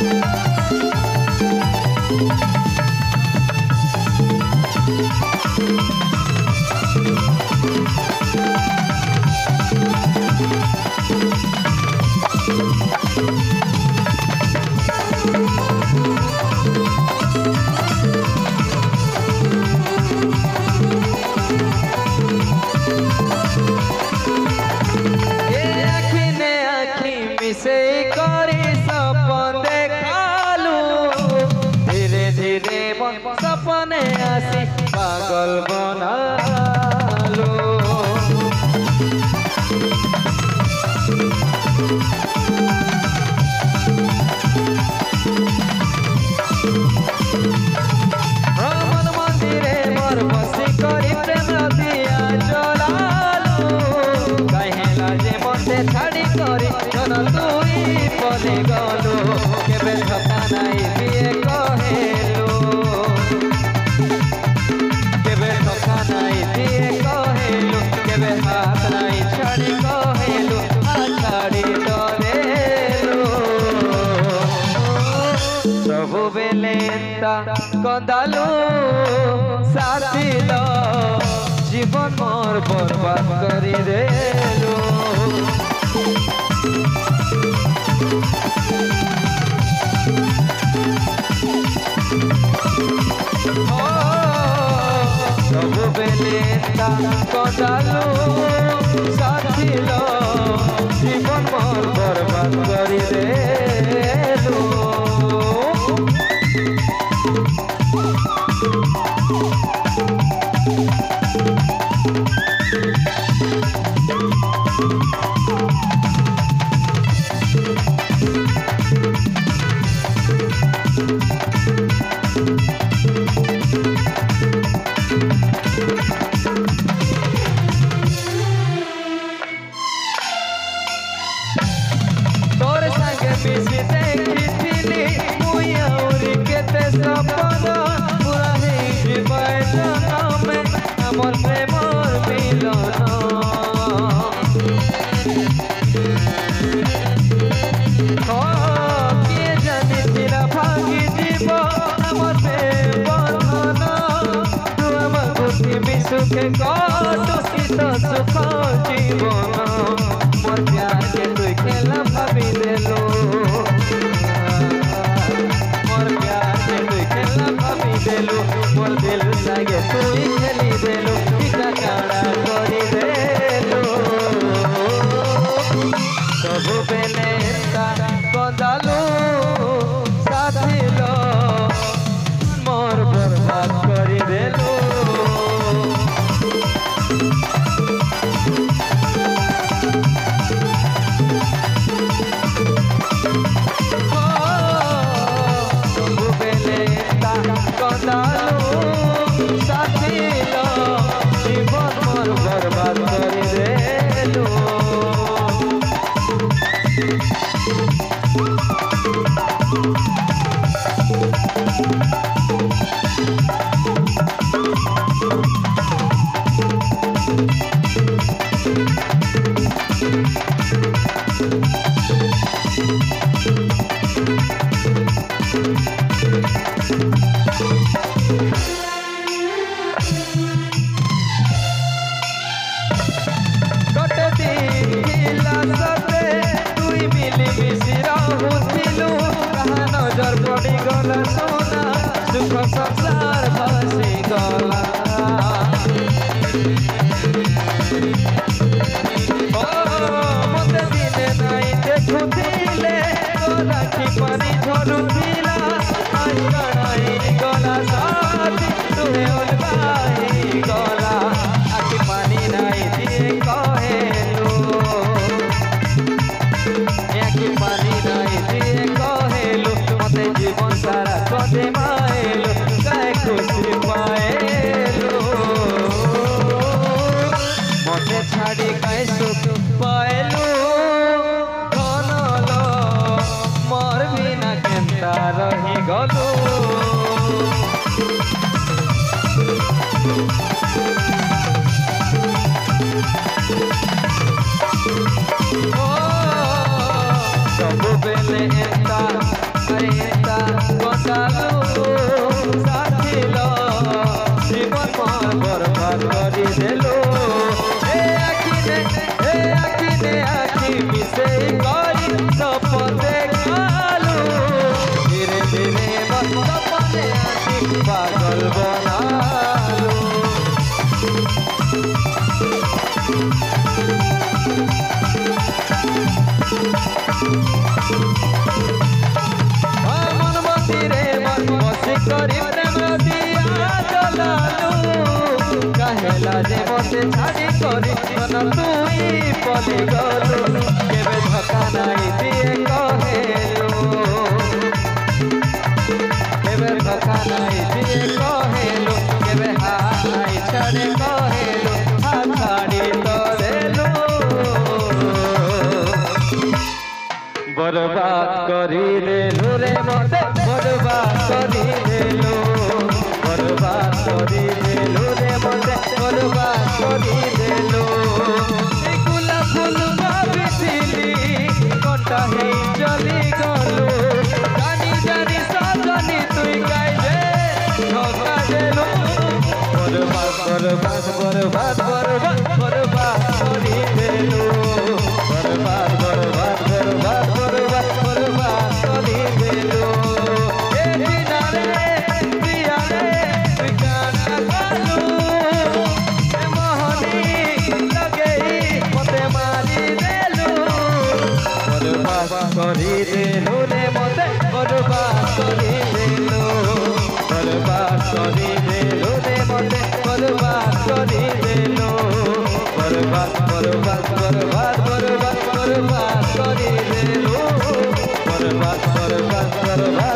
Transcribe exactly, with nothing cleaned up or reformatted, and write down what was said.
से करी सपन देखालू धीरे धीरे सपने आसी पागल बनालू मन मंदिरे मोर बसी करी प्रेम दिया जलालू कहेला जे मते छाड़ी करी जन तुई पले गलू केबे धोखा नाई दिए कहेलू केबे धोखा नाई दिए कहेलू केबे हाथ नाई छाड़ी कहेलू आ छाड़ी डरेलू सबु बेले कंदालू साथी लो जीवन मोर बर्बाद करी देलू सबु बेले कंदालू साथी लो जीवन मोर बर्बाद करी देलू तोर संगे मिसी देखी मुई औरी केते सपन पूरा ही जीवन में हमर प्रेमर मिलन किए जानिथिला भागी जीव हमर प्रेम बंधन तू हमर खुशी बिसुखे कटु सीत सुख जीवन मोर प्यार के तू खेला भाभी देलो मोर प्यार के तू खेला भाभी देलो मोर दिल लागे तू खेली देलो टीका काड़ा करी देलो सबु बेले कंदालू साथी लो मोर बर्बाद करी देलो कंदालू साथी लो जीवन मोर बर्बाद करी देलू नजर पड़ी गला सोना सुख संसार फसी गला मते दिने नाई देखुथिले गला की पानी झरुथिला आज कणाई गला साथी तुहे ओलबाई गला आखि पानी नाई दिए कहेलू आखि पानी नाई दिए कहेलू मते जीवन सारा कदे माएलू काय खुशी पाएलू मते छाड़ी काय सुख पाएलू धनलो मोर बिना केंता रही गलू। करी प्रेम दिया जलालू कहेला जे मते छाड़ी करी मन तुई पली गलू केबे धक्का नाई दिए कहेलू केबे धक्का नाई दिए कहेलू केबे हाई छाड़े कहेलू हाथ छाड़ी तो देलू बर्बाद करी देलू रे मते बर्बाद करी देलू बर्बाद करी देलू रे मते बर्बाद करी देलू गुला फूल भाविथिली कंटा ही चली गलू जानी जानी सजनी तुई गाइले धोखा देलू बर्बाद बर्बाद बर्बाद बर्बाद बर्बाद करी देलू बर्बाद बर्बाद बर्बाद बर्बाद बर्बाद करी देलू ए बिना रे पिया रे तुई काना गलू ए मोहनी लगेई मते मारी देलू बर्बाद करी देलू रे मते बर्बाद करी देलू बर्बाद करी देलू रे मते बर्बाद करी देलू बर्बाद बर्बाद बर्बाद बर्बाद बर्बाद करी देलू बर्बाद बर्बाद बर्बाद